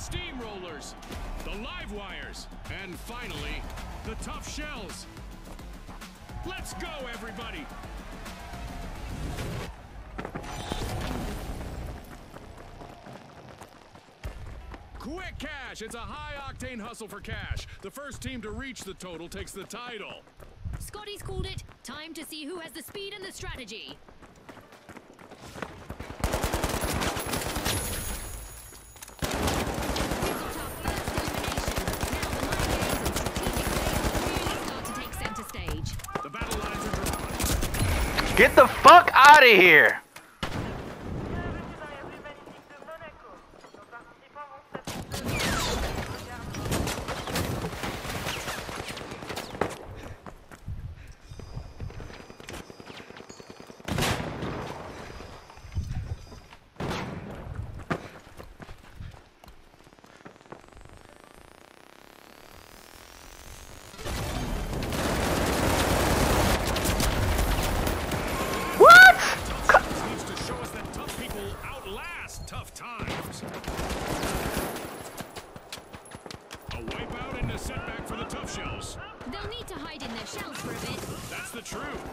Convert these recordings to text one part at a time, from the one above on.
Steamrollers, the Live Wires, and finally, the Tough Shells. Let's go, everybody! Quick cash! It's a high-octane hustle for cash. The first team to reach the total takes the title. Scotty's called it. Time to see who has the speed and the strategy. We've got our first elimination. Now the mind games and strategic players really start to take center stage. The battle lines are drawn. Get the fuck out of here! Tough times. A wipeout and a setback for the Tough Shells. They'll need to hide in their shells for a bit. That's the truth.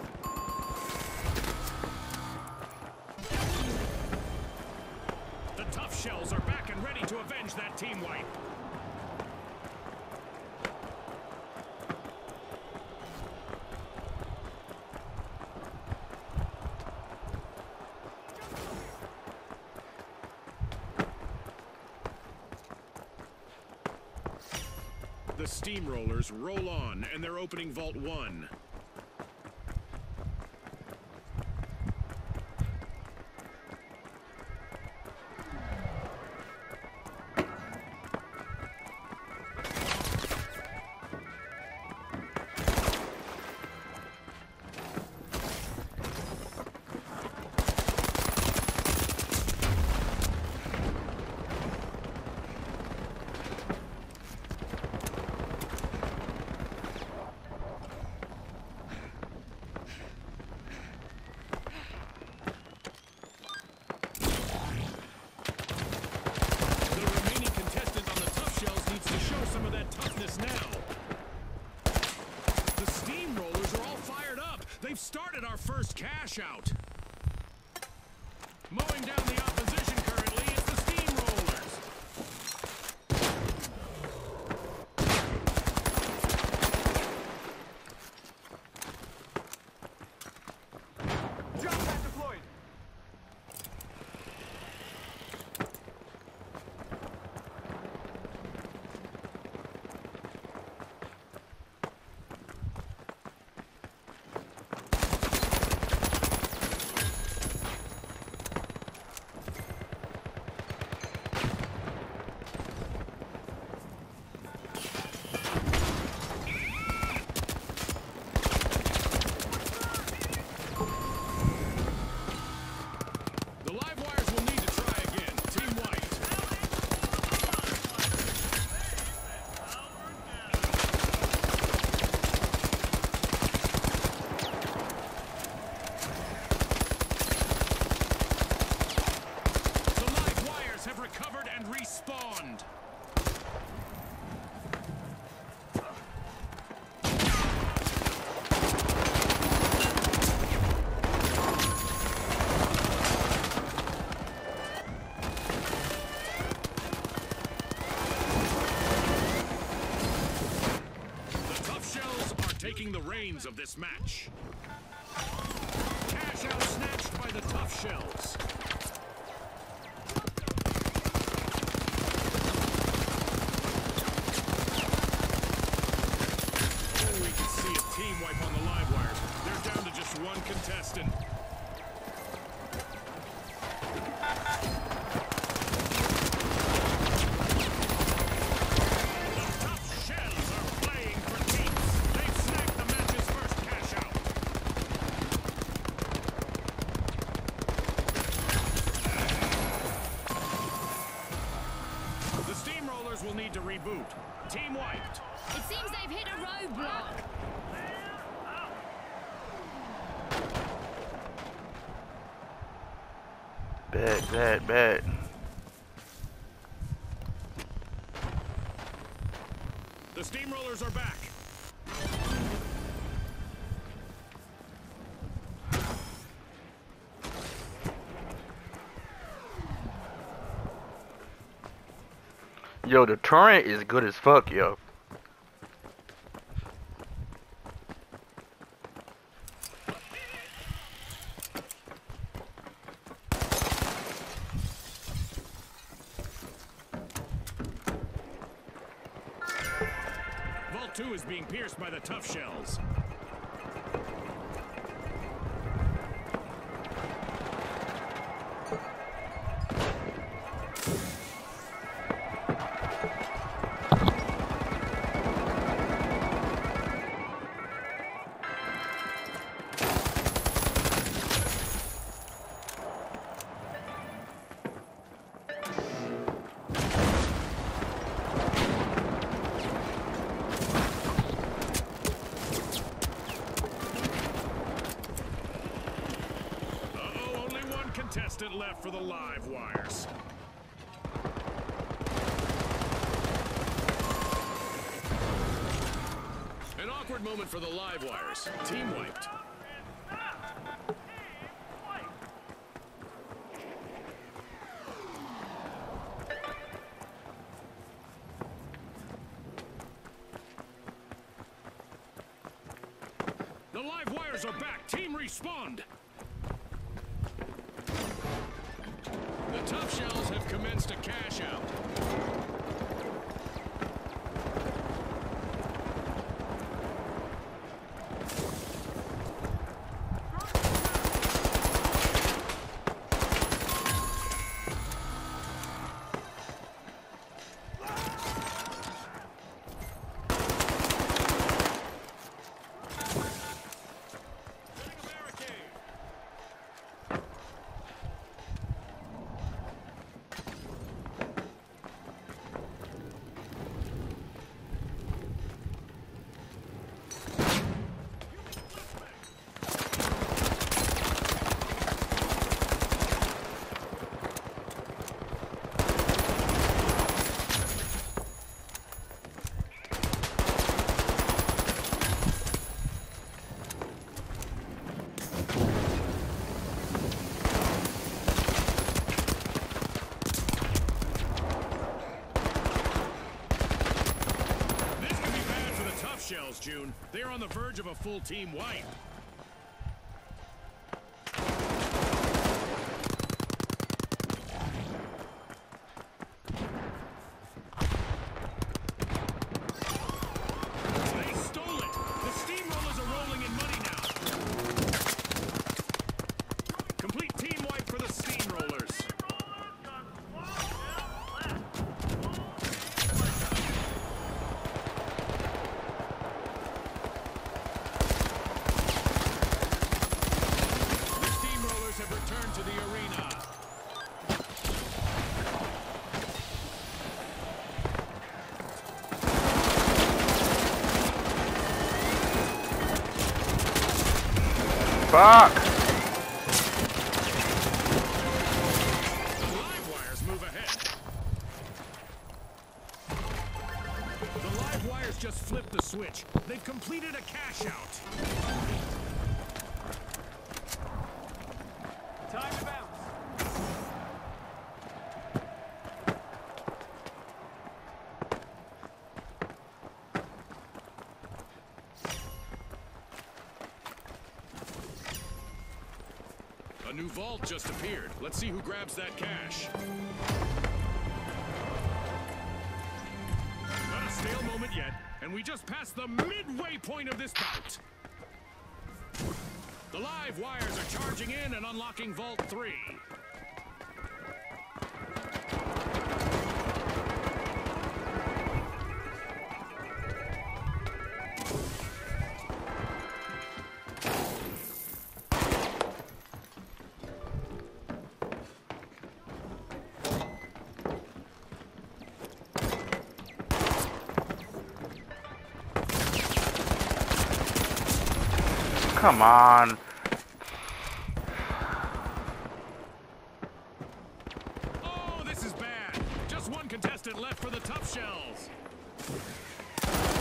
The Tough Shells are back and ready to avenge that team wipe. The Steamrollers roll on, and they're opening Vault 1. Some of that toughness now. The Steamrollers are all fired up. They've started our first cash out. Mowing down the opposition currently is the Steamrollers. Jump pad deployed. Respawned. The Tough Shells are taking the reins of this match. Cash out snatched by the Tough Shells. Team wipe on the Live Wires. They're down to just one contestant. The Tough Shells are playing for keeps. They've snagged the match's first cash out. The Steamrollers will need to reboot. Team wiped. It seems they've hit a roadblock. Bet. The steamrollers are back. Yo, the turret is good as fuck, yo. Vault 2 is being pierced by the tough shells. Contestant left for the live wires. An awkward moment for the live wires. Team wiped. The live wires are back. Team respawned. The tough shells have commenced a cash out. Shells, June. They are on the verge of a full team wipe. They stole it. The steamrollers are rolling in money now. Complete team wipe for the steamrollers. To the arena. Fuck! Live wires move ahead. The live wires just flipped the switch. They've completed a cash out. Time to bounce. A new vault just appeared. Let's see who grabs that cash. Not a stale moment yet, and we just passed the midway point of this bout. The live wires are charging in and unlocking Vault 3. Come on. Oh, this is bad. Just one contestant left for the tough shells.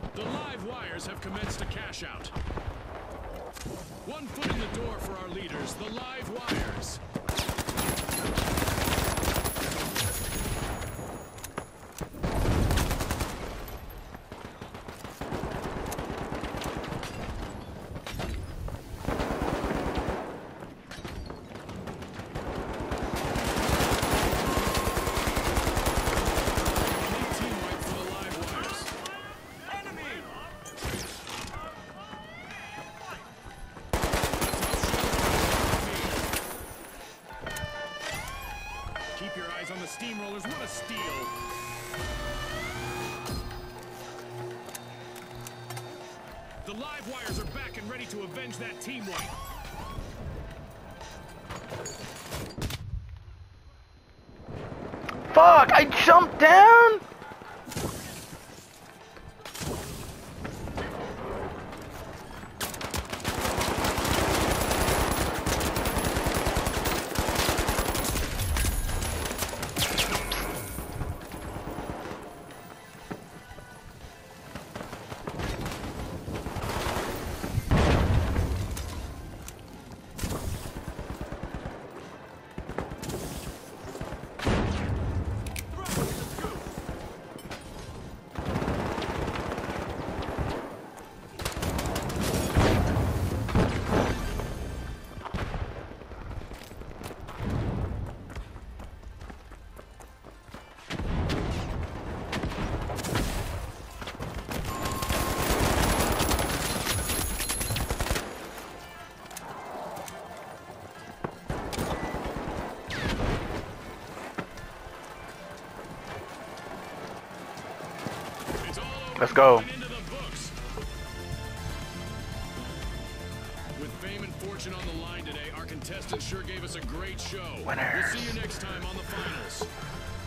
The live wires have commenced a cash out. One foot in the door for our leaders, the live wires. Keep your eyes on the steamrollers. What a steal! The live wires are back and ready to avenge that team wipe. Fuck! I jumped down! Let's go. With fame and fortune on the line today, our contestants sure gave us a great show. Winners. We'll see you next time on the finals.